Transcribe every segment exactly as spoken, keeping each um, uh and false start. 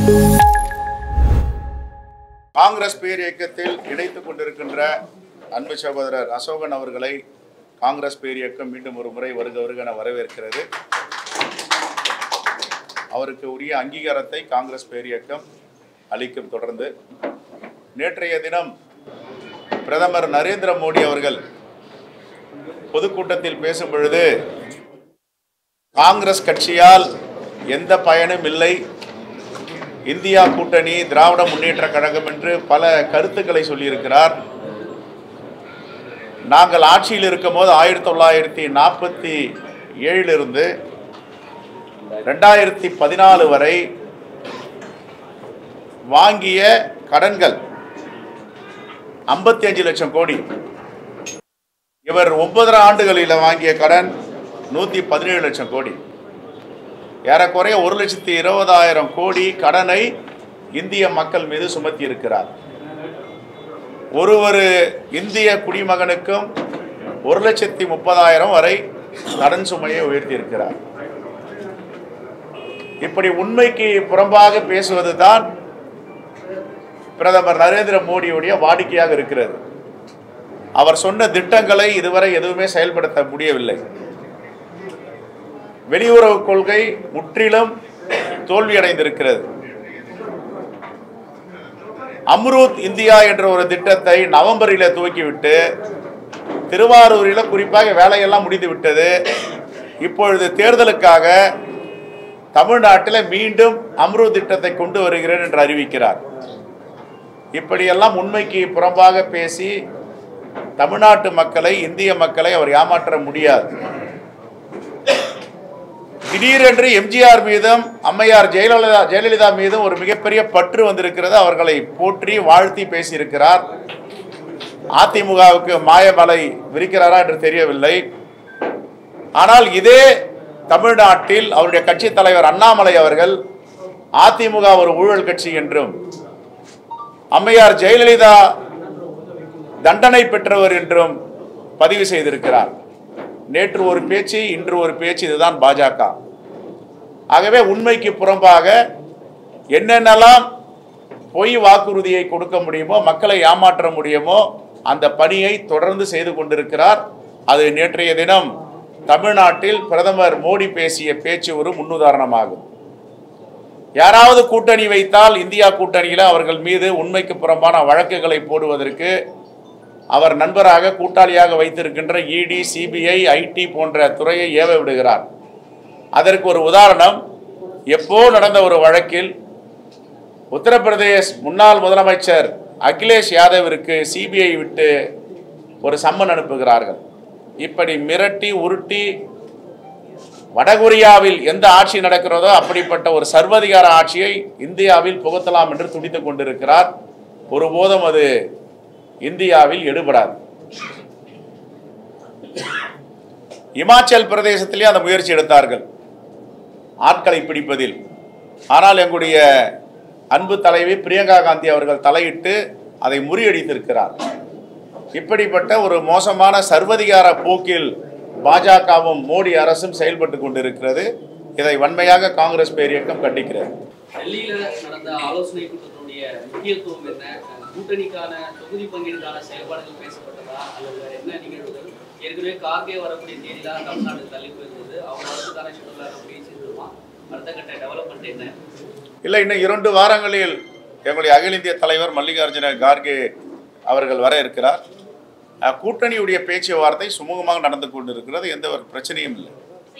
காங்கிரஸ் பேர் இயக்கத்தில் இணைத்துக் கொண்டிருக்கின்ற அன்பு சகோதரர் அசோகன் அவர்களை காங்கிரஸ் பேர் இயக்கம் மீண்டும் ஒரு முறை வருக வருக என வரவேற்கிறது. அவருக்கு உரிய அங்கீகாரத்தை காங்கிரஸ் பேர் இயக்கம் அளிக்கும். தொடர்ந்து நேற்றைய தினம் பிரதமர் நரேந்திர மோடி அவர்கள் பொதுக்கூட்டத்தில் பேசும் பொழுது காங்கிரஸ் கட்சியால் எந்த பயனும் இல்லை, இந்தியா கூட்டணி, திராவிட முன்னேற்ற கழகம் என்று பல கருத்துக்களை சொல்லியிருக்கிறார். நாங்கள் ஆட்சியில் இருக்கும் போது ஆயிரத்தி தொள்ளாயிரத்தி நாற்பத்தி ஏழிலிருந்து ரெண்டாயிரத்தி பதினாலு வரை வாங்கிய கடன்கள் ஐம்பத்தி அஞ்சு லட்சம் கோடி. இவர் ஒன்பதரை ஆண்டுகளில் வாங்கிய கடன் நூற்றி பதினேழு லட்சம் கோடி. ஏறக்குறைய ஒரு லட்சத்தி இருபதாயிரம் கோடி கடனை இந்திய மக்கள் மீது சுமத்தி இருக்கிறார். ஒரு ஒரு இந்திய குடிமகனுக்கும் ஒரு லட்சத்தி முப்பதாயிரம் வரை கடன் சுமையை உயர்த்தி இருக்கிறார். இப்படி உண்மைக்கு புறம்பாக பேசுவது தான் பிரதமர் நரேந்திர மோடியுடைய வாடிக்கையாக இருக்கிறது. அவர் சொன்ன திட்டங்களை இதுவரை எதுவுமே செயல்படுத்த முடியவில்லை. வெளியுறவு கொள்கை முற்றிலும் தோல்வியடைந்திருக்கிறது. அம்ரூத் இந்தியா என்ற ஒரு திட்டத்தை நவம்பரில் துவக்கிவிட்டு திருவாரூரில் குறிப்பாக வேலையெல்லாம் முடிந்து விட்டது. இப்பொழுது தேர்தலுக்காக தமிழ்நாட்டில் மீண்டும் அம்ரூத் திட்டத்தை கொண்டு வருகிறேன் என்று அறிவிக்கிறார். இப்படியெல்லாம் உண்மைக்கு புறம்பாக பேசி தமிழ்நாட்டு மக்களை, இந்திய மக்களை அவர் ஏமாற்ற முடியாது. திடீரென்று எம்ஜிஆர் மீதும் அம்மையார் ஜெயலலிதா ஜெயலலிதா மீதும் ஒரு மிகப்பெரிய பற்று வந்திருக்கிறது. அவர்களை போற்றி வாழ்த்தி பேசியிருக்கிறார். அதிமுகவுக்கு மாயமலை விரிக்கிறாரா என்று தெரியவில்லை. ஆனால் இதே தமிழ்நாட்டில் அவருடைய கட்சி தலைவர் அண்ணாமலை அவர்கள் அதிமுக ஒரு ஊழல் கட்சி என்றும், அம்மையார் ஜெயலலிதா தண்டனை பெற்றவர் என்றும் பதிவு செய்திருக்கிறார். நேற்று ஒரு பேச்சு, இன்று ஒரு பேச்சு. இதுதான் பாஜக. ஆகவே உண்மைக்கு புறம்பாக என்னென்னலாம் பொய் வாக்குறுதியை கொடுக்க முடியுமோ, மக்களை ஏமாற்ற முடியுமோ அந்த பணியை தொடர்ந்து செய்து கொண்டிருக்கிறார். அது நேற்றைய தினம் தமிழ்நாட்டில் பிரதமர் மோடி பேசிய பேச்சு ஒரு முன்னுதாரணமாகும். யாராவது கூட்டணி வைத்தால் இந்தியா கூட்டணியில் அவர்கள் மீது உண்மைக்கு புறம்பான வழக்குகளை போடுவதற்கு அவர் நண்பராக, கூட்டாளியாக வைத்திருக்கின்ற இடி, சிபிஐ, ஐடி போன்ற துறையை ஏவ விடுகிறார். அதற்கு ஒரு உதாரணம், எப்போ நடந்த ஒரு வழக்கில் உத்தரப்பிரதேஷ் முன்னாள் முதலமைச்சர் அகிலேஷ் யாதவிற்கு சிபிஐ விட்டு ஒரு சம்மன் அனுப்புகிறார்கள். இப்படி மிரட்டி உருட்டி வடகொரியாவில் எந்த ஆட்சி நடக்கிறதோ அப்படிப்பட்ட ஒரு சர்வதிகார ஆட்சியை இந்தியாவில் புகுத்தலாம் என்று துடித்துக் கொண்டிருக்கிறார். ஒருபோதும் அது இந்தியாவில் எடுபடாது. இமாச்சல் பிரதேசத்திலே அந்த முயற்சி எடுத்தார்கள் ஆட்களை பிடிப்பதில். ஆனால் எங்களுடைய அன்பு தலைவி பிரியங்கா காந்தி அவர்கள் தலையிட்டு அதை முறியடித்திருக்கிறார். இப்படிப்பட்ட ஒரு மோசமான சர்வதிகார போக்கில் பாஜகவும் மோடி அரசும் செயல்பட்டு கொண்டிருக்கிறது. இதை வன்மையாக காங்கிரஸ் பேர் இயக்கம் கண்டிக்கிறது. டெல்லியில் நடந்த ஆலோசனை கூட்டத்தினுடைய முக்கியத்துவம் என்ன? கூட்டணிக்கான தொகுதி பங்கீடுக்கான செயல்பாடுகள் பேசப்பட்டதா அல்லது என்ன நிகழ்வுகள்? ஏற்கனவே கார்கே வரக்கூடிய தேதியில் தமிழ்நாடு தள்ளி போயிருந்தது. அவங்க அரசுக்கான ஷெட்யூலாக பேசியிருந்தோமா? அடுத்த கட்ட டெவலப்மெண்ட் என்ன? இல்லை, இன்னும் இரண்டு வாரங்களில் எங்களுடைய அகில இந்திய தலைவர் மல்லிகார்ஜுன கார்கே அவர்கள் வர இருக்கிறார். கூட்டணியுடைய பேச்சுவார்த்தை சுமூகமாக நடந்து கொண்டிருக்கிறது. எந்த ஒரு பிரச்சனையும் இல்லை.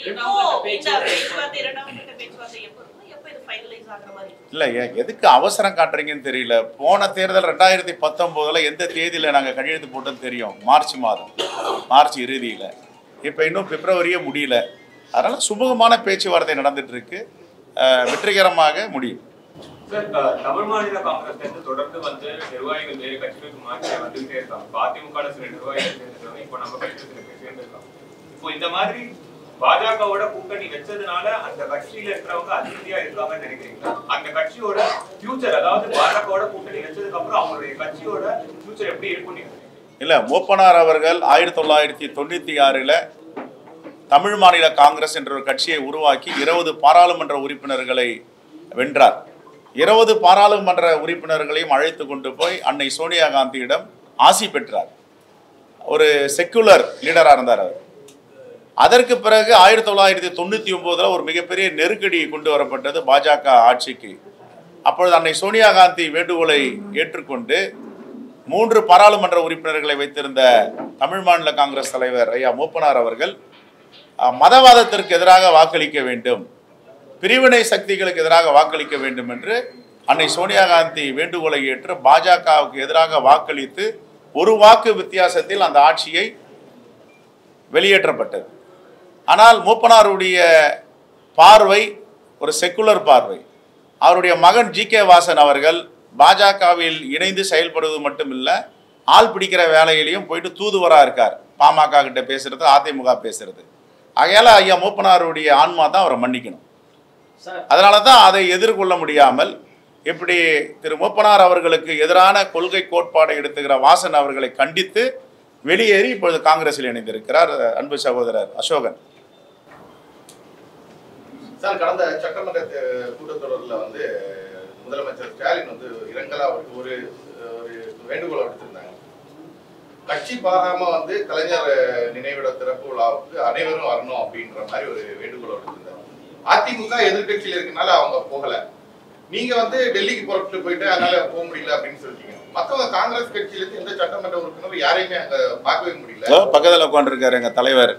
இல்லை, எதுக்கு அவசரம் காட்டுறீங்கன்னு தெரியல. போன தேர்தல் ரெண்டாயிரத்தி பத்தொம்போதுல எந்த தேதியில் நாங்கள் கையெழுத்து போட்டோன்னு தெரியும். மார்ச் மாதம், மார்ச் இறுதியில். இப்போ இன்னும் பிப்ரவரியே முடியல. அதனால் சுமூகமான பேச்சுவார்த்தை நடந்துட்டு இருக்கு. வெற்றிகரமாக முடியும். தமிழ் மாநில காங்கிரஸ் தொடர்ந்து வந்து நிர்வாகிகள் வேறு கட்சிகளுக்கு மாற்றி வந்துகிட்டே இருக்காங்க. அதிமுக சில நிர்வாகிகள் சேர்ந்துருக்காங்க, இப்போ நம்ம கட்சியில் சில பேர் சேர்ந்திருக்காங்க. இப்போ இந்த மாதிரி பாஜகவோட கூட்டணி வச்சதுனால அந்த கட்சியில இருக்கிறவங்க அதிருப்தியா இருக்காங்கன்னு நினைக்கிறீங்களா? அந்த கட்சியோட ஃபியூச்சர், அதாவது பாஜகவோட கூட்டணி வச்சதுக்கு அப்புறம் அவங்களுடைய கட்சியோட ஃபியூச்சர் எப்படி இருக்கும்? இல்ல, மூப்பனார் அவர்கள் ஆயிரத்தி தொள்ளாயிரத்தி தொண்ணூத்தி ஆறுல தமிழ் மாநில காங்கிரஸ் என்ற ஒரு கட்சியை உருவாக்கி இருபது பாராளுமன்ற உறுப்பினர்களை வென்றார். இருபது பாராளுமன்ற உறுப்பினர்களையும் அழைத்து கொண்டு போய் அன்னை சோனியா காந்தியிடம் ஆசி பெற்றார். ஒரு செக்குலர் லீடராக இருந்தார் அவர். அதற்கு பிறகு ஆயிரத்தி தொள்ளாயிரத்தி தொண்ணூற்றி ஒம்போதில் ஒரு மிகப்பெரிய நெருக்கடி கொண்டு வரப்பட்டது பாஜக ஆட்சிக்கு. அப்பொழுது அன்னை சோனியா காந்தி வேண்டுகோளை ஏற்றுக்கொண்டு மூன்று பாராளுமன்ற உறுப்பினர்களை வைத்திருந்த தமிழ் மாநில காங்கிரஸ் தலைவர் ஐயா மூப்பனார் அவர்கள் மதவாதத்திற்கு எதிராக வாக்களிக்க வேண்டும், பிரிவினை சக்திகளுக்கு எதிராக வாக்களிக்க வேண்டும் என்று அன்னை சோனியா காந்தி வேண்டுகோளை ஏற்று பாஜகவுக்கு எதிராக வாக்களித்து ஒரு வாக்கு வித்தியாசத்தில் அந்த ஆட்சியை வெளியேற்றப்பட்டது. ஆனால் மூப்பனாருடைய பார்வை ஒரு செக்குலர் பார்வை. அவருடைய மகன் ஜி கே வாசன் அவர்கள் பாஜகவில் இணைந்து செயல்படுவது மட்டுமில்லை, ஆள் பிடிக்கிற வேலையிலையும் போயிட்டு தூதுவராக இருக்கார். பாமக கிட்ட பேசுறது, அதிமுக பேசுறது. ஆகையால ஐயா மூப்பனாருடைய ஆன்மா தான் அவரை மன்னிக்கணும். அதனால தான் அதை எதிர்கொள்ள முடியாமல் இப்படி திரு மூப்பனார் அவர்களுக்கு எதிரான கொள்கை கோட்பாடை எடுத்துக்கிற வாசன் அவர்களை கண்டித்து வெளியேறி இப்பொழுது காங்கிரஸில் இணைந்திருக்கிறார் அன்பு சகோதரர் அசோகன். சார், கடந்த சட்டமன்ற கூட்டத்தொடரில் வந்து முதலமைச்சர் ஸ்டாலின் வந்து இரங்கலா அவருக்கு ஒரு வேண்டுகோளை விடுத்திருந்தாங்க. கட்சி பாராம வந்து கலைஞர் நினைவிட திறப்பு விழாவுக்கு அனைவரும் வரணும் அப்படின்ற மாதிரி ஒரு வேண்டுகோளை விடுத்திருந்தாங்க. அதிமுக எதிர்கட்சியில் இருக்கனால அவங்க போகல. நீங்க வந்து டெல்லிக்கு புறப்பட்டு போயிட்டு அதனால போக முடியல அப்படின்னு சொல்லிட்டீங்க. மற்றவங்க காங்கிரஸ் கட்சியிலிருந்து எந்த சட்டமன்ற உறுப்பினர் யாரையுமே அங்க பார்க்கவே முடியல. பக்கத்துல உட்காந்துருக்காரு எங்க தலைவர்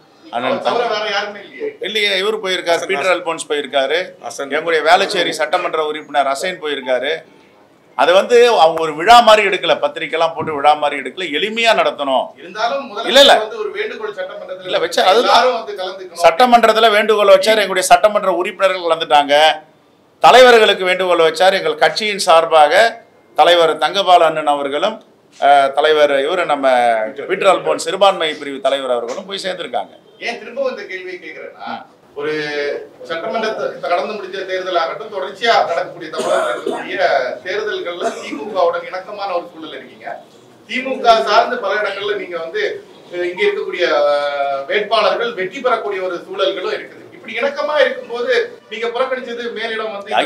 இல்லையே, இவர் போயிருக்காரு, பீட்டர் அல்போன்ஸ் போயிருக்காரு, எங்களுடைய வேளச்சேரி சட்டமன்ற உறுப்பினர் அசைன் போயிருக்காரு. அது வந்து அவங்க ஒரு விழா மாதிரி எடுக்கல, பத்திரிக்கைலாம் போட்டு விழா மாதிரி எடுக்கல, எளிமையா நடத்தணும். இல்ல இல்ல இல்ல வச்சா அதுதான் சட்டமன்றத்துல வேண்டுகோள் வச்சார். எங்களுடைய சட்டமன்ற உறுப்பினர்கள் கலந்துட்டாங்க. தலைவர்களுக்கு வேண்டுகோள் வச்சார். எங்கள் கட்சியின் சார்பாக தலைவர் தங்கபாலு அண்ணன் அவர்களும் தலைவர் இவர் நம்ம பீட்டர் அல்போன்ஸ் சிறுபான்மை பிரிவு தலைவர் அவர்களும் போய் சேர்ந்திருக்காங்க. ஏன் திரும்ப இந்த கேள்வியை கேட்கிறேன்னா, ஒரு சட்டமன்றத்தை கடந்து முடிஞ்ச தேர்தல் ஆகட்டும், தொடர்ச்சியா நடக்கக்கூடிய தமிழகத்தில் இருக்கக்கூடிய தேர்தல்கள்ல திமுகவுடன் இணக்கமான ஒரு சூழல் இருக்கீங்க. திமுக சார்ந்த பல இடங்கள்ல நீங்க வந்து இங்க இருக்கக்கூடிய வேட்பாளர்கள் வெற்றி பெறக்கூடிய ஒரு சூழல்களும் இருக்குது. இப்படி இணக்கமா இருக்கும்போது நீங்க புறக்கணிச்சது மேலிடம் வந்து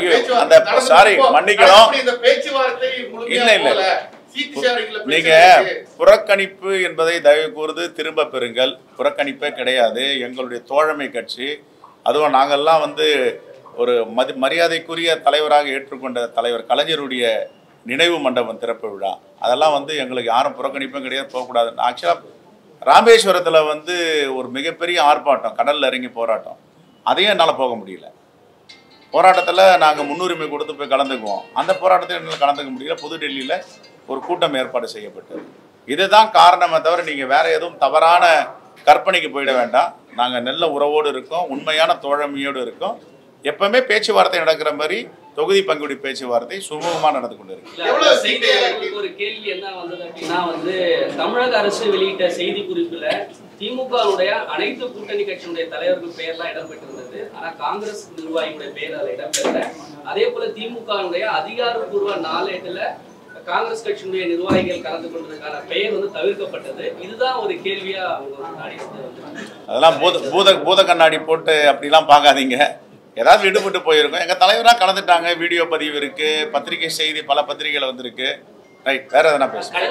இந்த பேச்சுவார்த்தை இல்ல இல்ல நீங்க புறக்கணிப்பு என்பதை தயவு கூர்ந்து திரும்ப பெறுங்கள். புறக்கணிப்பே கிடையாது. எங்களுடைய தோழமை கட்சி, அதுவும் நாங்கள்லாம் வந்து ஒரு மதி மரியாதைக்குரிய தலைவராக ஏற்றுக்கொண்ட தலைவர் கலைஞருடைய நினைவு மண்டபம் திறப்பு விழா, அதெல்லாம் வந்து எங்களுக்கு யாரும் புறக்கணிப்பும் கிடையாது, போகக்கூடாது. ஆக்சுவலாக ராமேஸ்வரத்தில் வந்து ஒரு மிகப்பெரிய ஆர்ப்பாட்டம், கடலில் இறங்கி போராட்டம், அதையும் என்னால் போக முடியல. போராட்டத்தில் நாங்கள் முன்னுரிமை கொடுத்து போய் கலந்துக்குவோம். அந்த போராட்டத்தில் என்னால் கலந்துக்க முடியல. புதுடெல்லியில் ஒரு கூட்டம் ஏற்பாடு செய்யப்பட்டது. இதுதான் காரணமே தவிர நீங்கள் வேறு எதுவும் தவறான கற்பனைக்கு போயிட வேண்டாம். நாங்கள் நல்ல உறவோடு இருக்கோம், உண்மையான தோழமையோடு இருக்கோம். எப்பவுமே பேச்சுவார்த்தை நடக்கிற மாதிரி தொகுதி பங்குடி பேச்சுவார்த்தை சுமூகமாக நடந்து கொண்டு இருக்கு. ஒரு கேள்வி என்ன வந்தது அப்படின்னா, வந்து தமிழக அரசு வெளியிட்ட செய்தி குறிப்புல திமுகவுடைய அனைத்து கூட்டணி கட்சியினுடைய தலைவர்கள் பெயர்லாம் இடம்பெற்றிருந்தது. ஆனா காங்கிரஸ் நிர்வாகிகளுடைய பெயர் அதில் இடம்பெறல. அதே போல திமுகவுடைய அதிகாரப்பூர்வ நாளேட்டுல காங்கிரஸ் கட்சியினுடைய நிர்வாகிகள் கலந்து கொண்டதுக்கான பெயர் வந்து தவிர்க்கப்பட்டது. இதுதான் ஒரு கேள்வியா அவங்க முன்னாடி வந்து அதெல்லாம் பூத பூத பூத கண்ணாடி போட்டு அப்படிலாம் பார்க்காதீங்க. ஏதாவது விடுபட்டு போயிருக்கோம். எங்கள் தலைவராக கலந்துட்டாங்க. வீடியோ பதிவு இருக்கு, பத்திரிகை செய்தி பல பத்திரிகைகள் வந்திருக்கு. ரைட், வேற எதனா பேசுங்க.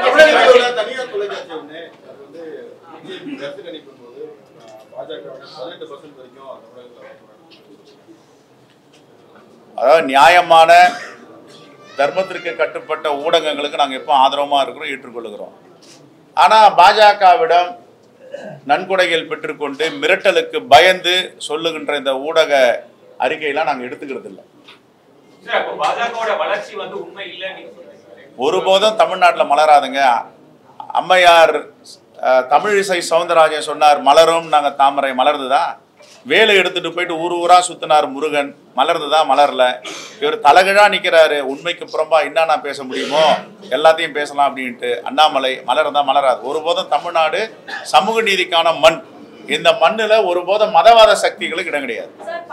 அதாவது நியாயமான தர்மத்திற்கு கட்டுப்பட்ட ஊடகங்களுக்கு நாங்கள் எப்போ ஆதரவமாக இருக்கிறோம், ஏற்றுக்கொள்கிறோம். ஆனால் பாஜகவிடம் நன்கொடைகள் பெற்றுக்கொண்டு மிரட்டலுக்கு பயந்து சொல்லுகின்ற இந்த ஊடக அறிக்கையெல்லாம் நாங்கள் எடுத்துக்கிறது இல்லை. ஒருபோதும் தமிழ்நாட்டில் மலராதுங்க. அம்மையார் தமிழிசை சவுந்தரராஜன் சொன்னார், மலரும் நாங்கள் தாமரை, மலர்ந்துதா? வேலை எடுத்துட்டு போயிட்டு ஊர் ஊரா சுத்தினார் முருகன், மலர்ந்துதா? மலர்ல. இவர் தலைகழா நிற்கிறாரு. உண்மைக்கு புறம்பா என்னன்னா பேச முடியுமோ எல்லாத்தையும் பேசலாம் அப்படின்ட்டு. அண்ணாமலை மலர்ந்தா? மலராது. ஒருபோதும் தமிழ்நாடு சமூக நீதிக்கான மண். இந்த மண்ணுல ஒருபோதும் மதவாத சக்திகளுக்கு இடம் கிடையாது.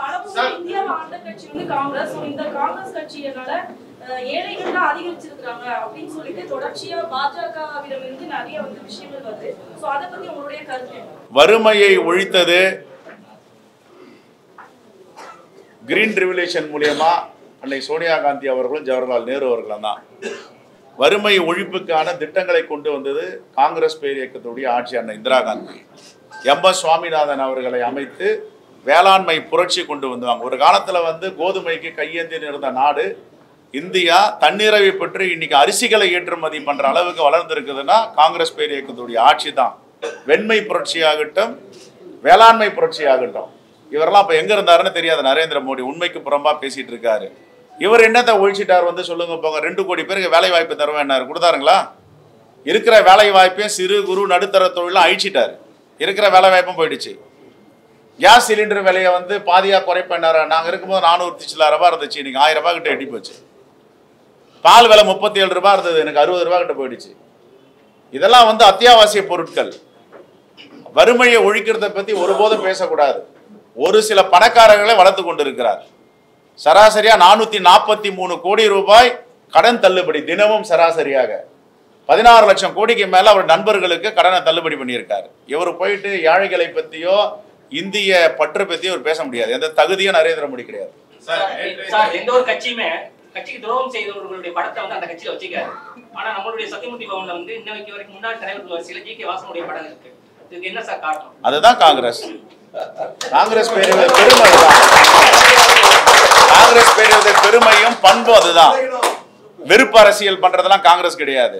ஏழைகள்லாம் அதிகரிச்சிருக்காங்க அப்படின்னு சொல்லிட்டு தொடர்ச்சியா பாஜகவிடம் இருந்து நிறைய வந்து விஷயங்கள் வருது. சோ அத பத்தி உங்களுடைய கருத்து என்ன? வறுமையை ஒழித்தது கிரீன் ரெவல்யூஷன் மூலமா, அன்னை சோனியா காந்தி அவர்களும் ஜவஹர்லால் நேரு அவர்களும் தான். வறுமை ஒழிப்புக்கான திட்டங்களை கொண்டு வந்தது காங்கிரஸ் பேர் இயக்கத்துடைய ஆட்சி. அன்னை இந்திரா காந்தி எம் எஸ் சுவாமிநாதன் அவர்களை அமைத்து வேளாண்மை புரட்சி கொண்டு வந்தாங்க. ஒரு காலத்தில் வந்து கோதுமைக்கு கையேந்தி இருந்த நாடு இந்தியா தன்னிறைவை பெற்று இன்னைக்கு அரிசிகளை ஏற்றுமதி பண்ற அளவுக்கு வளர்ந்துருக்குதுன்னா காங்கிரஸ் பேர் இயக்கத்துடைய ஆட்சி தான். வெண்மை புரட்சி ஆகட்டும், வேளாண்மை புரட்சி ஆகட்டும், இவரெல்லாம் இப்போ எங்க இருந்தாருன்னு தெரியாது. நரேந்திர மோடி உண்மைக்கு புறம்பா பேசிட்டு இருக்காரு. இவர் என்னத்தை ஒழிச்சிட்டார் வந்து சொல்லுங்க போங்க. ரெண்டு கோடி பேருக்கு வேலை வாய்ப்பு தருவேன்னாரு, கொடுத்தாருங்களா? இருக்கிற வேலை வாய்ப்பையும் சிறு குறு நடுத்தர தொழிலாம் அழிச்சிட்டாரு. இருக்கிற வேலை வாய்ப்பும் போயிடுச்சு. கேஸ் சிலிண்டர் விலையை வந்து பாதியாக குறைப்பேன்னாரு. நாங்கள் இருக்கும்போது நானூற்றி சில ரூபாய் இருந்துச்சு, இன்னைக்கு ஆயிரம் ரூபாய் கிட்ட எட்டி போச்சு. பால் விலை முப்பத்தி ஏழு ரூபாய் இருந்தது, எனக்கு அறுபது ரூபாய் கிட்ட போயிடுச்சு. இதெல்லாம் வந்து அத்தியாவசிய பொருட்கள். வறுமையை ஒழிக்கிறத பற்றி ஒருபோதும் பேசக்கூடாது. ஒரு சில பணக்காரர்களை வளர்த்து கொண்டு இருக்கிறார். சராசரியா நானூத்தி நாற்பத்தி மூணு கோடி ரூபாய் கடன் தள்ளுபடி தினமும் சராசரியாக பதினாறு லட்சம் கோடிக்கு மேல அவர் நண்பர்களுக்கு கடனை தள்ளுபடி பண்ணியிருக்காரு. இவர் போயிட்டு ஏழைகளை பத்தியோ இந்திய பற்று பத்தியோ இவர் பேச முடியாது. எந்த தகுதியும் நரேந்திர மோடி கிடையாது. எந்த ஒரு கட்சியுமே கட்சிக்கு துரோகம் செய்தவர்களுடைய படத்தை வந்து அந்த கட்சியில வச்சுக்காரு. ஆனா நம்மளுடைய சத்தியமூர்த்தி பவன்ல வந்து இன்னைக்கு வரைக்கும் முன்னாள் தலைவர்கள் வரிசையில ஜி கே வாசனுடைய படம் இருக்கு. இதுக்கு என்ன சார் காரணம்? அதுதான் காங்கிரஸ். காங்கிரஸ் பேருடைய பெருமை அதுதான். காங்கிரஸ் பேருடைய பெருமையும் பண்பும் அதுதான். வெறுப்பு அரசியல் பண்றதெல்லாம் காங்கிரஸ் கிடையாது.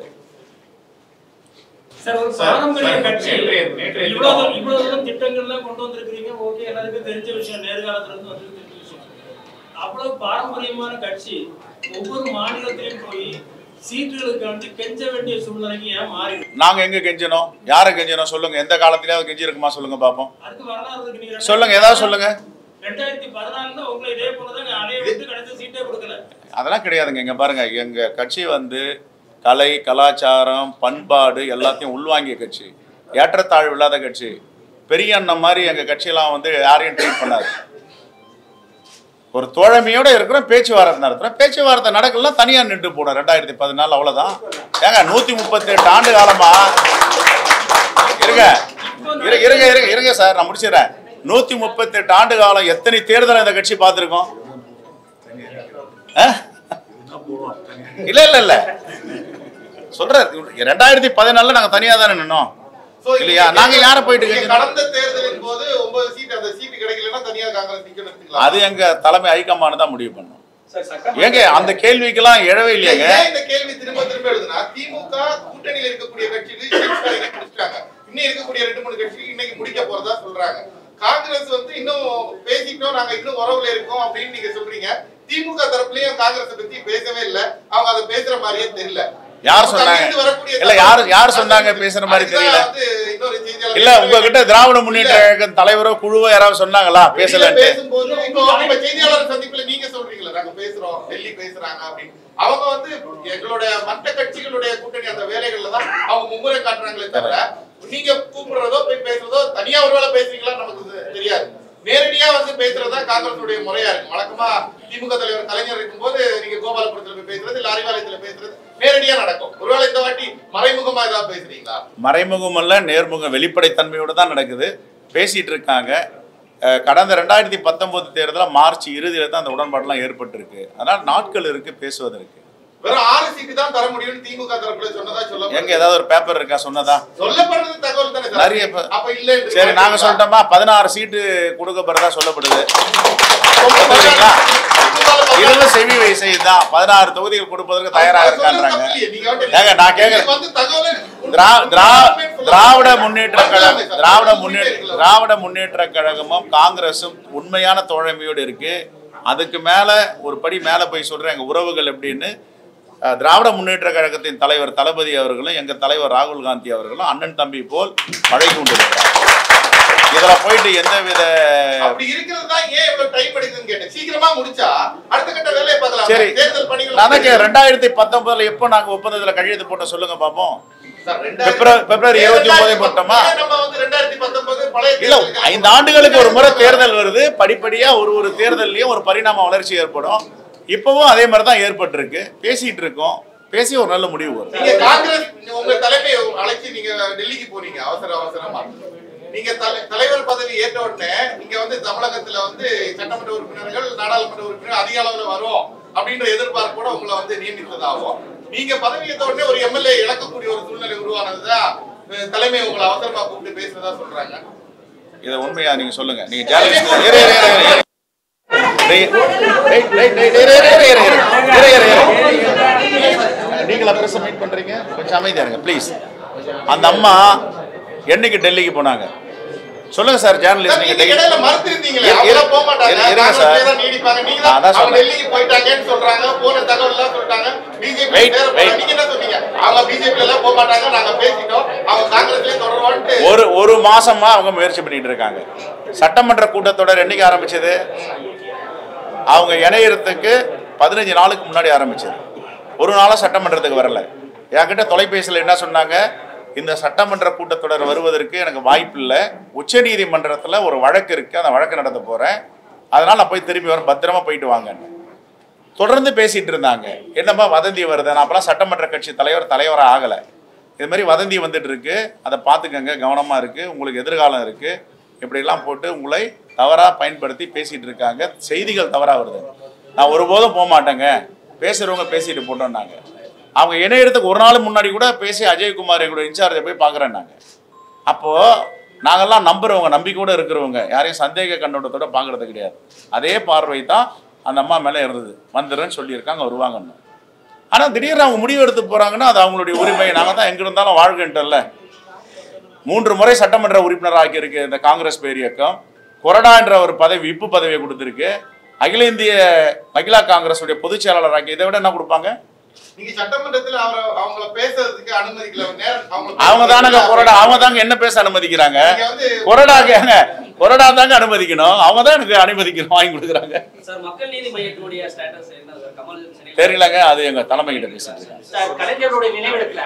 சார், ஒரு பாரம்பரிய கட்சி இவ்வளவு இவ்வளவு தூரம் திட்டங்கள்லாம் கொண்டு வந்திருக்கீங்க. ஓகே, எல்லாருக்கும் தெரிஞ்ச விஷயம், நேர்காலத்துல இருந்து வந்து தெரிஞ்ச விஷயம். அவ்வளவு பாரம்பரியமான கட்சி ஒவ்வொரு மாநிலத்திலும் போய் சீட்டுகளுக்கு வந்து கெஞ்ச வேண்டிய சூழ்நிலைக்கு ஏன் மாறி? நாங்க எங்க கெஞ்சணும்? யாரை கெஞ்சணும் சொல்லுங்க. எந்த காலத்திலேயாவது கெஞ்சி இருக்குமா சொல்லுங்க பாப்போம். அதுக்கு வரலாறு இருக்கு. சொல்லுங்க, ஏதாவது சொல்லுங்க. ரெண்டாயிரத்தி பதினாலுல உங்களை இதே போலதான் அணைய விட்டு கடைசி சீட்டே கொடுக்கல. அதெல்லாம் கிடையாதுங்க. இங்க பாருங்க, எங்க கட்சி வந்து கலை, கலாச்சாரம், பண்பாடு எல்லாத்தையும் உள்வாங்கிய கட்சி. ஏற்றத்தாழ்வு இல்லாத கட்சி. பெரிய அண்ணன் மாதிரி எங்க கட்சியெல்லாம் வந்து யாரையும் ட்ரீட் பண்ணாது. ஒரு தோழமையோட இருக்கிறோம், பேச்சுவார்த்தை நடத்துறோம். பேச்சுவார்த்தை நடக்கலாம், தனியா நின்று போனோம். ரெண்டாயிரத்தி பதினாலு அவ்வளவுதான். ஏங்க நூத்தி முப்பத்தி எட்டு ஆண்டு காலமா இருங்க இருங்க இருங்க இருங்க சார், நான் முடிச்சிடறேன். நூத்தி முப்பத்தி எட்டு ஆண்டு காலம் எத்தனை தேர்தல் இந்த கட்சி பார்த்திருக்கோம்? இல்ல இல்ல இல்ல சொல்ற ரெண்டாயிரத்தி பதினாலுல நாங்க தனியா தானே நின்னோம் இல்லையா? நாங்க யார போயிட்டு கடந்த தேர்தலின் போது ஒன்பது சீட் அந்த சீட் கிடைக்கலன்னா தனியா காங்கிரஸ் நிக்கணும் எடுத்துக்கலாம். அது எங்க தலைமை ஹைகமாண்ட் தான் முடிவு பண்ணும். ஏங்க அந்த கேள்விக்கெல்லாம் எழவே இல்லையாங்க. இந்த கேள்வி திரும்ப திரும்ப எழுதுனா திமுக கூட்டணியில் இருக்கக்கூடிய கட்சிகள் முடிச்சிட்டாங்க. இன்னும் இருக்கக்கூடிய ரெண்டு மூணு கட்சிகள் இன்னைக்கு முடிக்க போறதா சொல்றாங்க. காங்கிரஸ் வந்து இன்னும் பேசிட்டோம், நாங்க இன்னும் உறவுல இருக்கோம் அப்படின்னு நீங்க சொல்றீங்க. திமுக தரப்புலயும் காங்கிரஸ் பத்தி பேசவே இல்லை. அவங்க அதை பேசுற மாதிரியே தெரியல. யார் சொன்னாங்க? இல்ல யாரு யார் சொன்னாங்க பேசுற மாதிரி தெரியல. இல்ல உங்ககிட்ட திராவிட முன்னேற்ற கழக தலைவரோ குழுவோ யாராவது சொன்னாங்களா பேசலன்னு? பேசும்போது இப்போ செய்தியாளர் சந்திப்புல நீங்க சொல்றீங்களா நாங்க பேசுறோம், டெல்லி பேசுறாங்க அப்படின்னு. அவங்க வந்து எங்களுடைய மற்ற கட்சிகளுடைய கூட்டணி அந்த வேலைகள்ல தான் அவங்க மும்முறை காட்டுறாங்களே தவிர நீங்க கூப்பிடுறதோ போய் பேசுறதோ தனியா ஒருவேளை பேசுறீங்களா நமக்கு தெரியாது. நேரடியா வந்து பேசுறதா காங்கிரசுடைய முறையா இருக்கு. வழக்கமா திமுக தலைவர் கலைஞர் இருக்கும்போது நீங்க கோபாலபுரத்துல போய் பேசுறது, இல்ல அறிவாலயத்துல பேசுறது நேரடியா நடக்கும். ஒருவேளை இந்த வாட்டி மறைமுகமா ஏதாவது பேசுறீங்களா? மறைமுகம் அல்ல, நேர்முகம், வெளிப்படைத்தன்மையோட தான் நடக்குது. பேசிட்டு இருக்காங்க. கடந்த ரெண்டாயிரத்தி பத்தொன்பது தேர்தலில் மார்ச் இறுதியில தான் அந்த உடன்பாடுலாம் ஏற்பட்டிருக்கு. அதனால நாட்கள் இருக்கு பேசுவதற்கு. வெறும் ஆறு சீட்டு தான் தர முடியும்னு திமுக தரப்புல சொன்னதா சொல்ல. எங்க ஏதாவது ஒரு பேப்பர் இருக்கா சொன்னதா? சொல்லப்படுறது தகவல் தானே சார். நிறைய அப்ப இல்ல. சரி நாங்க சொல்லிட்டோமா பதினாறு சீட்டு கொடுக்கப்படுறதா சொல்லப்படுது. இதுவும் செவி வயசை தான் பதினாறு தொகுதிகள் கொடுப்பதற்கு தயாராக இருக்கான்றாங்க. ஏங்க நான் கேக்குறேன், திராவிட முன்னேற்ற கழகம் திராவிட முன்னேற்ற திராவிட முன்னேற்ற கழகமும் காங்கிரசும் உண்மையான தோழமையோடு இருக்கு. அதுக்கு மேல ஒரு படி மேல போய் சொல்றேன் எங்க உறவுகள் எப்படின்னு. திராவிட முன்னேற்ற கழகத்தின் தலைவர் தளபதி அவர்களும் எங்க தலைவர் ராகுல் காந்தி அவர்களும் அண்ணன் தம்பி போல் பழகி கொண்டிருக்கிறார். இதுல போயிட்டு எந்த வித அப்படி இருக்கிறது தான் ஏன் இவ்வளவு டைம் எடுக்குதுன்னு கேட்டேன். சீக்கிரமா முடிச்சா அடுத்த கட்ட வேலையை பார்க்கலாம். சரி, தேர்தல் பணிகள் நாளைக்கு ரெண்டாயிரத்தி பத்தொன்பதுல எப்போ நாங்க ஒப்பந்தத்துல கையெழுத்து போட்ட சொல்லுங்க பாப்போம். பிப்ரவரி இருபத்தி ஒன்பது போட்டோமா? இல்ல ஐந்து ஆண்டுகளுக்கு ஒரு முறை தேர்தல் வருது. படிப்படியா ஒரு ஒரு தேர்தலையும் ஒரு பரிணாம வளர்ச்சி ஏற்படும். இப்பவும் அதே மாதிரி தான் ஏற்பட்டு இருக்கு. பேசிட்டு இருக்கோம். பேசி ஒரு நல்ல முடிவு வரும். நீங்க காங்கிரஸ் உங்க தலைமை அழைச்சி நீங்க டெல்லிக்கு போறீங்க அவசர அவசரமா. நீங்க தலைவர் பதவி ஏற்ற உடனே நீங்க வந்து தமிழகத்துல வந்து சட்டமன்ற உறுப்பினர்கள், நாடாளுமன்ற உறுப்பினர்கள் அதிக அளவுல வரும் அப்படின்ற எதிர்பார்ப்போட உங்களை வந்து நியமித்ததாகவும் நீங்க பதவியேற்ற உடனே ஒரு எம்எல்ஏ இழக்கக்கூடிய ஒரு சூழ்நிலை உருவானதுதான் தலைமை உங்களை அவசரமா கூப்பிட்டு பேசுறதா சொல்றாங்க. இதை உண்மையா நீங்க சொல்லுங்க. நீங்க நீங்களா பிரஸ் மீட் பண்றீங்க, கொஞ்சம் அமைதியா இருங்க ப்ளீஸ். அந்த அம்மா என்னைக்கு டெல்லிக்கு போனாங்க சொல்லுங்க சார். ஜேர்னலிஸ்ட் நீங்க இடையில மறுத்திருந்தீங்களே, அவங்க போக மாட்டாங்க, காங்கிரஸ்ல தான் நீடிப்பாங்க. நீங்க தான் அவங்க டெல்லிக்கு போயிட்டாங்கன்னு சொல்றாங்க, போன தகவல் எல்லாம் சொல்றாங்க. பிஜேபி பேர போற நீங்க என்ன சொன்னீங்க? அவங்க பிஜேபி எல்லாம் போக மாட்டாங்க, நாங்க பேசிட்டோம், அவங்க காங்கிரஸ்லயே தொடருவான்னு ஒரு ஒரு மாசமா அவங்க முயற்சி பண்ணிட்டு இருக்காங்க. சட்டமன்ற கூட்டத்தொடர் என்னைக்கு ஆரம்பிச்சது? அவங்க இணையறதுக்கு பதினஞ்சு நாளுக்கு முன்னாடி ஆரம்பிச்சது. ஒரு நாளும் சட்டமன்றத்துக்கு வரல. என்கிட்ட தொலைபேசியில் என்ன சொன்னாங்க, இந்த சட்டமன்ற கூட்டத்தொடர் வருவதற்கு எனக்கு வாய்ப்பு இல்லை, உச்ச நீதிமன்றத்தில் ஒரு வழக்கு இருக்குது, அந்த வழக்கு நடத்த போகிறேன், அதனால் நான் போய் திரும்பி வரேன், பத்திரமா போயிட்டு வாங்கன்னு தொடர்ந்து பேசிகிட்டு இருந்தாங்க. என்னம்மா வதந்தி வருது, நான் அப்போலாம் சட்டமன்ற கட்சி தலைவர் தலைவராக ஆகலை, இது மாதிரி வதந்தி வந்துட்டு இருக்கு, அதை பார்த்துக்கங்க, கவனமாக இருக்குது, உங்களுக்கு எதிர்காலம் இருக்குது, இப்படிலாம் போட்டு உங்களை தவறாக பயன்படுத்தி பேசிகிட்டு இருக்காங்க, செய்திகள் தவறாக வருது. நான் ஒருபோதும் போக மாட்டேங்க, பேசுகிறவங்க பேசிட்டு போட்டோம்னாங்க. அவங்க இணையத்துக்கு ஒரு நாள் முன்னாடி கூட பேசி அஜய்குமார் எங்களோட இன்சார்ஜை போய் பார்க்குறேன்னாங்க. அப்போது நாங்கள்லாம் நம்புகிறவங்க, நம்பிக்கையோடு இருக்கிறவங்க, யாரையும் சந்தேக கண்ணோட்டத்தோடு பார்க்குறது கிடையாது. அதே பார்வை தான் அந்த அம்மா மேலே இருந்தது. வந்துடுறேன்னு சொல்லியிருக்காங்க, வருவாங்கன்னு. ஆனால் திடீர்னு அவங்க முடிவு எடுத்து போகிறாங்கன்னா அது அவங்களுடைய உரிமை. நாங்கள் தான் எங்கே இருந்தாலும் வாழ்கின்றல. மூன்று முறை சட்டமன்ற உறுப்பினர் ஆக்கியிருக்கு இந்த காங்கிரஸ் பேரியக்கம். கொறடா என்ற ஒரு பதவி, விப்பு பதவியை கொடுத்துருக்கு. அகில இந்திய மகிழா காங்கிரஸுடைய பொதுச் செயலாளர் ஆக்கி, இதை விட என்ன கொடுப்பாங்க? நீங்க சட்டமன்றத்தில் அவரை அவங்கள பேசுறதுக்கு அனுமதிக்கல. அவங்க தானங்க கொறடா, அவங்க தாங்க என்ன பேச அனுமதிக்கிறாங்க? கொறடா கேங்க, கொறடா தாங்க அனுமதிக்கணும், அவங்க தான் எனக்கு அனுமதிக்கணும், வாங்கி கொடுக்குறாங்க. சார், மக்கள் நீதி மையத்தினுடைய ஸ்டேட்டஸ் என்ன சார்? கமல் தெரியலங்க, அது எங்க தலைமை கிட்ட பேசுறாங்க. சார், கலைஞருடைய நினைவிடத்துல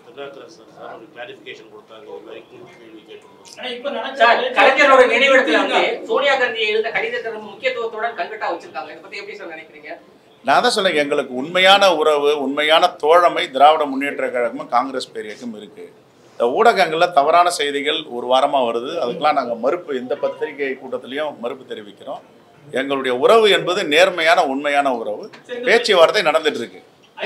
கலைஞரோட நினைவிடத்துல வந்து சோனியா காந்தி எழுந்த கடிதத்தை முக்கியத்துவத்துடன் கல்வெட்டா வச்சிருக்காங்க. இதை பத்தி எப்படி சார் நினைக்கிறீங்க? நான் தான் சொல்லுங்க, எங்களுக்கு உண்மையான உறவு, உண்மையான தோழமை திராவிட முன்னேற்ற கழகமும் காங்கிரஸ் பேரியக்கம் இருக்கு. இந்த ஊடகங்களில் தவறான செய்திகள் ஒரு வாரமாக வருது, அதுக்கெல்லாம் நாங்கள் மறுப்பு, எந்த பத்திரிகை கூட்டத்திலையும் மறுப்பு தெரிவிக்கிறோம். எங்களுடைய உறவு என்பது நேர்மையான உண்மையான உறவு, பேச்சுவார்த்தை நடந்துட்டு இருக்கு.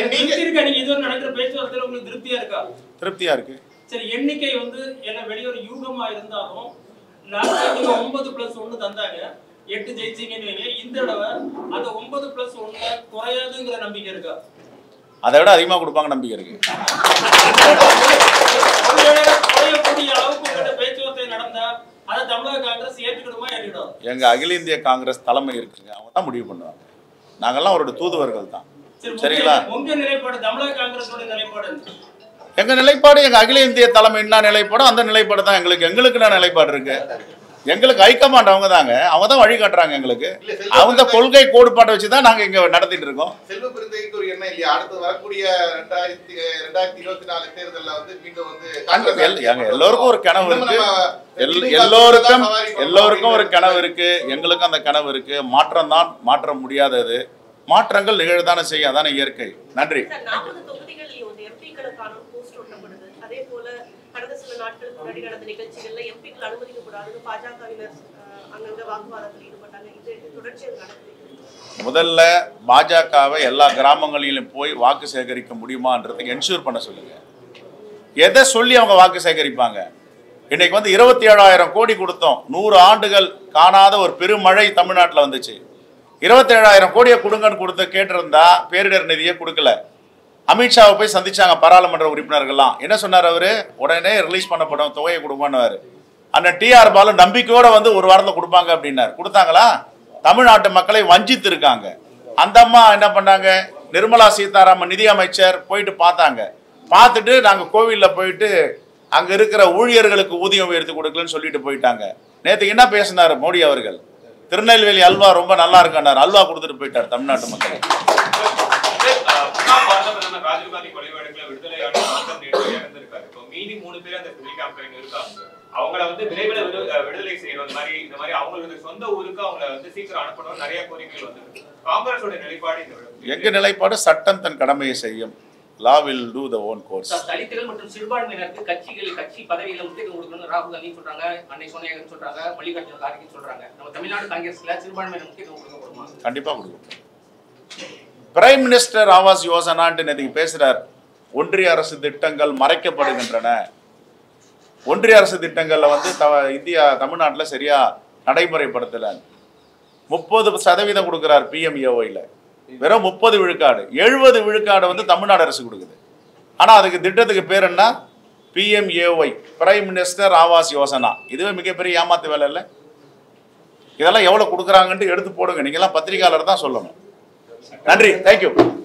திருப்தியா இருக்கா? திருப்தியா இருக்கு. சரி, எண்ணிக்கை வந்து என்ன வெளியூர் யூகமா இருந்தாலும் ஒன்பது பிளஸ் ஒன்னு தந்தாங்க, எட்டு ஜெயிச்சிங்கன்னு வைங்க. இந்த தடவை அந்த ஒன்பது பிளஸ் ஒன்னு குறையாதுங்கிற நம்பிக்கை இருக்கா? அதை விட அதிகமாக கொடுப்பாங்க நம்பிக்கை இருக்கு. பேச்சுவார்த்தை நடந்தா அதை தமிழக காங்கிரஸ் ஏற்றுக்கிடுமா ஏற்றுக்கிடும்? எங்க அகில இந்திய காங்கிரஸ் தலைமை இருக்குங்க, அவங்க தான் முடிவு பண்ணுவாங்க. நாங்கெல்லாம் அவரோட தூதுவர்கள் தான். சரிங்களா? உங்க நிலைப்பாடு, தமிழக காங்கிரஸோட நிலைப்பாடு? எங்க நிலைப்பாடு, எங்க அகில இந்திய தலைமை என்ன நிலைப்பாடு அந்த நிலைப்பாடு தான் எங்களுக்கு. எங்களுக்கு என்ன நிலைப்பாடு இருக்கு? எங்களுக்கு ஹைகமாண்ட் அவங்க தாங்க, அவங்க தான் வழி காட்டுறாங்க எங்களுக்கு. அவங்க கொள்கை கோட்பாட்டை வச்சுதான் நாங்க இங்க நடத்திட்டு இருக்கோம். செல்வ பெருந்தைக்கு ஒரு எண்ணம் இல்லையா? அடுத்து வரக்கூடிய ரெண்டாயிரத்தி ரெண்டாயிரத்தி இருபத்தி நாலு தேர்தலில் வந்து மீண்டும் வந்து எல்லோருக்கும் ஒரு கனவு இருக்கு, எல்லோருக்கும் எல்லோருக்கும் ஒரு கனவு இருக்கு, எங்களுக்கும் அந்த கனவு இருக்கு. மாற்றம் தான் மாற்ற முடியாதது, மாற்றங்கள் நிகழ்தானே செய்யும், அதான இயற்கை. நன்றி. கடந்த சில நாட்களுக்கு முன்னாடி நடந்த நிகழ்ச்சிகள்ல எம்பிக்கள் அனுமதிக்கப்படாது பாஜகவினர் அங்கங்க வாக்குவாதத்தில் ஈடுபட்டாங்க. இது தொடர்ச்சியாக நடக்குது. முதல்ல பாஜகவை எல்லா கிராமங்களிலும் போய் வாக்கு சேகரிக்க முடியுமான்றதுக்கு என்ஷூர் பண்ண சொல்லுங்க. எதை சொல்லி அவங்க வாக்கு சேகரிப்பாங்க? இன்னைக்கு வந்து இருபத்தி ஏழாயிரம் கோடி கொடுத்தோம், நூறு ஆண்டுகள் காணாத ஒரு பெருமழை தமிழ்நாட்டில் வந்துச்சு. இருபத்தி ஏழாயிரம் கோடியை கொடுங்கன்னு கொடுத்து கேட்டிருந்தா பேரிடர் நிதியை கொடுக்கல. அமித்ஷாவை போய் சந்திச்சாங்க பாராளுமன்ற உறுப்பினர்கள்லாம். என்ன சொன்னார் அவரு? உடனே ரிலீஸ் பண்ணப்படும் தொகையை கொடுப்பான்னு. அண்ணன் டி ஆர் பாலு நம்பிக்கையோட வந்து ஒரு வாரத்தில் கொடுப்பாங்க அப்படின்னாரு. கொடுத்தாங்களா? தமிழ்நாட்டு மக்களை வஞ்சித்து இருக்காங்க. அந்த அம்மா என்ன பண்ணாங்க, நிர்மலா சீதாராமன் நிதி அமைச்சர் போயிட்டு பார்த்தாங்க. பார்த்துட்டு நாங்கள் கோவிலில் போயிட்டு அங்கே இருக்கிற ஊழியர்களுக்கு ஊதியம் உயர்த்தி கொடுக்கலன்னு சொல்லிட்டு போயிட்டாங்க. நேற்றுக்கு என்ன பேசினார் மோடி அவர்கள்? திருநெல்வேலி அல்வா ரொம்ப நல்லா இருக்கார், அல்வா கொடுத்துட்டு போயிட்டார் தமிழ்நாட்டு மக்களை. ராஜீவ்காந்தி கொலை வழக்குல விடுதலையான இறந்திருக்காரு. இப்போ மீதி மூணு பேர் அந்த சிவில் கேம்ப்ல இருக்காங்க. அவங்கள வந்து விரைவில் விடுதலை செய்யணும், இந்த மாதிரி இந்த மாதிரி அவங்களுக்கு சொந்த ஊருக்கு அவங்கள வந்து சீக்கிரம் அனுப்பணும், நிறைய கோரிக்கைகள் வந்து காங்கிரஸோட நிலைப்பாடு இந்த எங்க நிலைப்பாடு, சட்டம் தன் கடமையை செய்யும். Law will do the own course. தலித்துகள் மற்றும் சிறுபான்மையினருக்கு கட்சிகள் கட்சி பதவியில முக்கியத்துவம் கொடுக்கணும்னு ராகுல் காந்தி சொல்றாங்க, அன்னை சோனியா காந்தி சொல்றாங்க, மல்லிகார்ஜுன கார்கே சொல்றாங்க. நம்ம தமிழ்நாடு காங்கிரஸ்ல சிறுபான்மையினர் முக்கியத்துவம் கொடுக்க போறோமா? கண்டிப்பா கொடுக்கும். பிரைம் மினிஸ்டர் ஆவாஸ் யோசனான்ட்டு நேற்றுக்கு பேசுகிறார். ஒன்றிய அரசு திட்டங்கள் மறைக்கப்படுகின்றன, ஒன்றிய அரசு திட்டங்களில் வந்து த இந்தியா தமிழ்நாட்டில் சரியாக நடைமுறைப்படுத்தலை. முப்பது சதவீதம் கொடுக்குறார் பிஎம்ஏஒயில், வெறும் முப்பது விழுக்காடு. எழுபது விழுக்காடு வந்து தமிழ்நாடு அரசு கொடுக்குது. ஆனால் அதுக்கு திட்டத்துக்கு பேர் என்ன? PMAY, prime minister Awas Yojana. இதுவே மிகப்பெரிய ஏமாத்து வேலை இல்லை? இதெல்லாம் எவ்வளோ கொடுக்குறாங்கன்ட்டு எடுத்து போடுங்க. நீங்கள்லாம் பத்திரிகையாளர் தான் சொல்லணும். நன்றி, தேங்க்யூ.